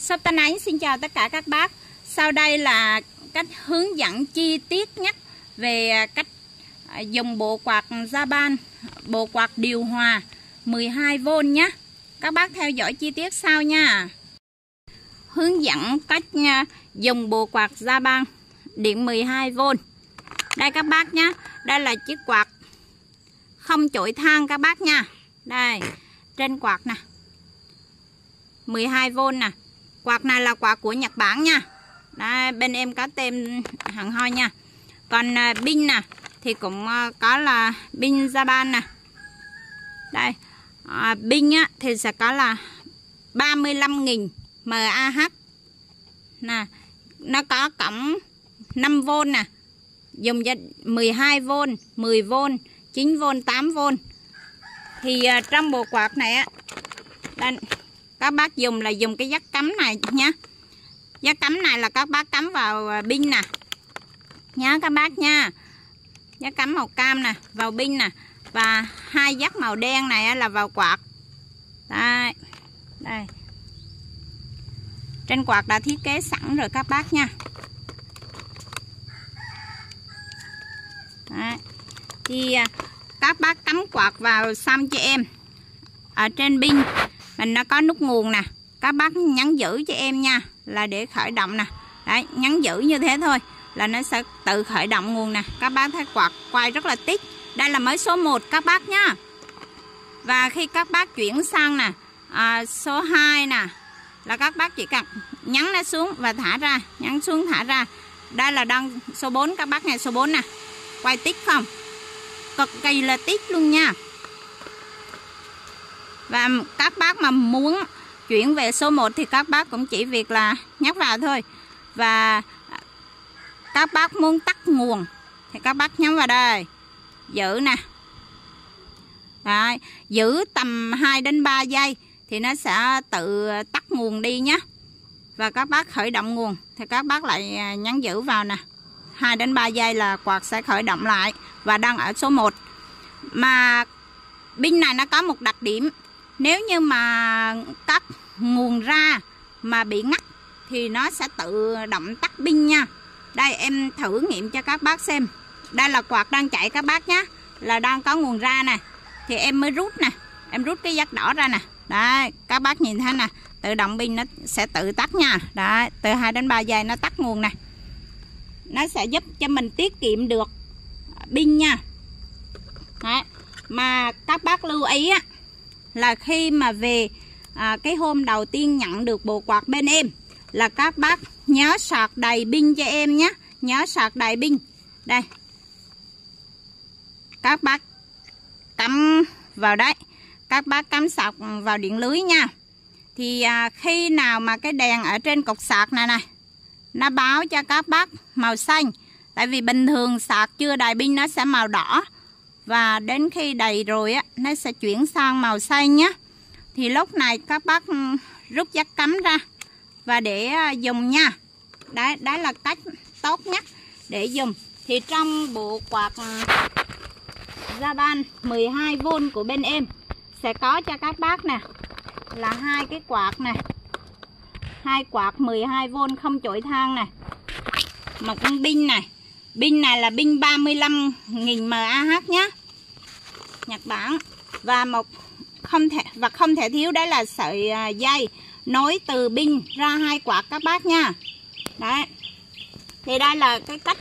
Shop Tân Ánh xin chào tất cả các bác. Sau đây là cách hướng dẫn chi tiết nhất về cách dùng bộ quạt Japan, bộ quạt điều hòa 12V nhé. Các bác theo dõi chi tiết sau nha. Hướng dẫn cách dùng bộ quạt Japan điện 12V. Đây các bác nhé. Đây là chiếc quạt không chổi than các bác nha. Đây, trên quạt nè, 12V nè. Quạt này là quạt của Nhật Bản nha. Đây, bên em có tem hàng hoi nha. Còn pin nè thì cũng có là pin Japan nè. Đây, pin thì sẽ có là 35.000 mAh nè. Nó có cổng 5V nè, dùng cho 12V, 10V, 9V, 8V. Thì trong bộ quạt này á, các bác dùng là dùng cái jack cắm này nhé. Jack cắm này là các bác cắm vào pin nè, nhớ các bác nha. Jack cắm màu cam nè vào pin nè, và hai jack màu đen này là vào quạt. Đây, đây. Trên quạt đã thiết kế sẵn rồi các bác nha. Đấy. Thì các bác cắm quạt vào xong cho em. Ở trên pin mình nó có nút nguồn nè, các bác nhấn giữ cho em nha, là để khởi động nè. Đấy, nhấn giữ như thế thôi là nó sẽ tự khởi động nguồn nè. Các bác thấy quạt quay rất là tích. Đây là mới số 1 các bác nhá. Và khi các bác chuyển sang nè, số 2 nè, là các bác chỉ cần nhấn nó xuống và thả ra, nhấn xuống thả ra. Đây là đang số 4 các bác nghe, số 4 nè. Quay tích không? Cực kỳ là tích luôn nha. Và các bác mà muốn chuyển về số 1 thì các bác cũng chỉ việc là nhấp vào thôi. Và các bác muốn tắt nguồn thì các bác nhấn vào đây, giữ nè. Đấy, giữ tầm 2 đến 3 giây thì nó sẽ tự tắt nguồn đi nhé. Và các bác khởi động nguồn thì các bác lại nhấn giữ vào nè. 2 đến 3 giây là quạt sẽ khởi động lại và đang ở số 1. Mà pin này nó có một đặc điểm, nếu như mà các nguồn ra mà bị ngắt thì nó sẽ tự động tắt pin nha. Đây em thử nghiệm cho các bác xem. Đây là quạt đang chạy các bác nhé, là đang có nguồn ra nè. Thì em mới rút nè, em rút cái jack đỏ ra nè. Đấy, các bác nhìn thấy nè, tự động pin nó sẽ tự tắt nha. Đấy, từ 2 đến 3 giây nó tắt nguồn nè. Nó sẽ giúp cho mình tiết kiệm được pin nha. Đấy. Mà các bác lưu ý á, là khi mà về cái hôm đầu tiên nhận được bộ quạt bên em là các bác nhớ sạc đầy pin cho em nhé. Nhớ sạc đầy pin. Đây, các bác cắm vào đấy, các bác cắm sạc vào điện lưới nha. Thì khi nào mà cái đèn ở trên cục sạc này này nó báo cho các bác màu xanh, tại vì bình thường sạc chưa đầy pin nó sẽ màu đỏ, và đến khi đầy rồi á nó sẽ chuyển sang màu xanh nhé. Thì lúc này các bác rút jack cắm ra và để dùng nha. Đấy, đấy là cách tốt nhất để dùng. Thì trong bộ quạt Japan 12V của bên em sẽ có cho các bác nè là hai cái quạt nè, hai quạt 12V không chổi than nè, một con pin này. Pin này là pin 35.000 mAh nhé, Nhật Bản. Và không thể thiếu đấy là sợi dây nối từ pin ra hai quạt các bác nha. Đấy. Thì đây là cái cách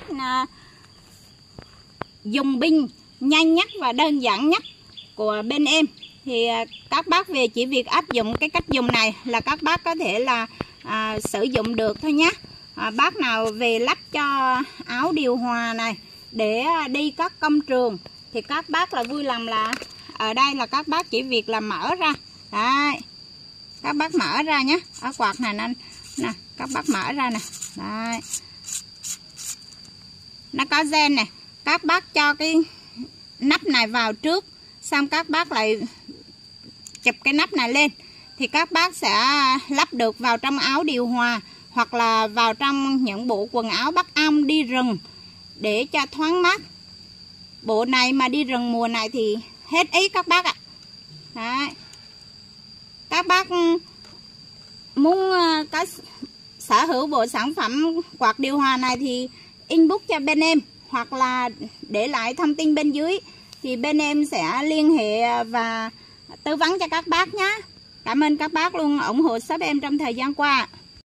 dùng pin nhanh nhất và đơn giản nhất của bên em. Thì các bác về chỉ việc áp dụng cái cách dùng này là các bác có thể là sử dụng được thôi nhé. Bác nào về lắp cho áo điều hòa này để đi các công trường thì các bác là vui lòng là ở đây là các bác chỉ việc là mở ra. Đấy, các bác mở ra nhé. Ở quạt này nè, các bác mở ra nè. Đấy, nó có gen nè, các bác cho cái nắp này vào trước, xong các bác lại chụp cái nắp này lên thì các bác sẽ lắp được vào trong áo điều hòa, hoặc là vào trong những bộ quần áo bắt ong đi rừng để cho thoáng mát. Bộ này mà đi rừng mùa này thì hết ý các bác ạ. Đấy. Các bác muốn có đã sở hữu bộ sản phẩm quạt điều hòa này thì inbox cho bên em hoặc là để lại thông tin bên dưới thì bên em sẽ liên hệ và tư vấn cho các bác nhé. Cảm ơn các bác luôn ủng hộ shop em trong thời gian qua.